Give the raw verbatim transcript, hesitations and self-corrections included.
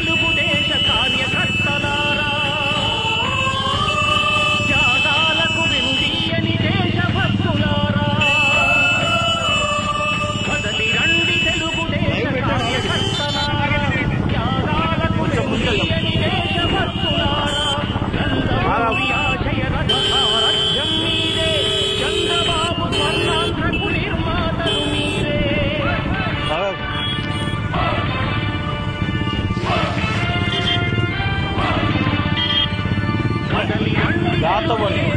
తెలుగుదేశ కార్యకర్తలారా, త్యాగాలకు వెనుదీయని దేశభక్తులారా, కదలి రండి తెలుగుదేశ కార్యకర్తలారా, త్యాగాలకు వెనుదీయని దేశభక్తులారా, నందమూరి ఆశయ రథ సారథ్యం మీరే, చంద్రబాబు స్వర్ణాంధ్రకు నిర్మాతలు మీరే. కదలి రండి